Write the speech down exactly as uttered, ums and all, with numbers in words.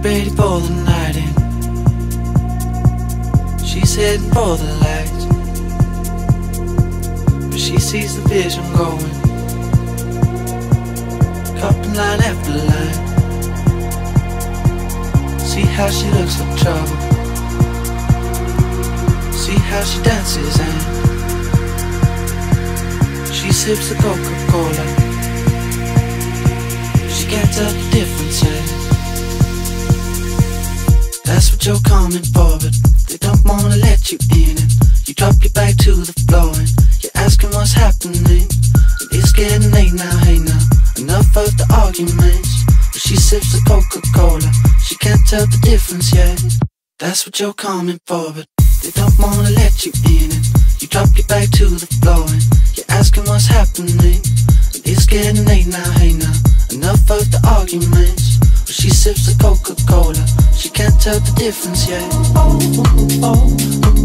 ready for the night in. She's heading for the lights, but she sees the vision going, cupping line after line. See how she looks like trouble, see how she dances and she sips the Coca-Cola. She can't tell the difference yet. That's what you're coming for, but they don't wanna let you in. And you drop your back to the floor and you're asking what's happening. And it's getting late now, hey now, enough of the arguments. But she sips the Coca-Cola, she can't tell the difference yet. That's what you're coming for, but they don't wanna let you in. And you drop your back to the floor and you're asking what's happening. And it's getting late now, hey now, enough of the arguments. But she sips the Coca-Cola, she can't tell the difference yet. Oh, oh, oh.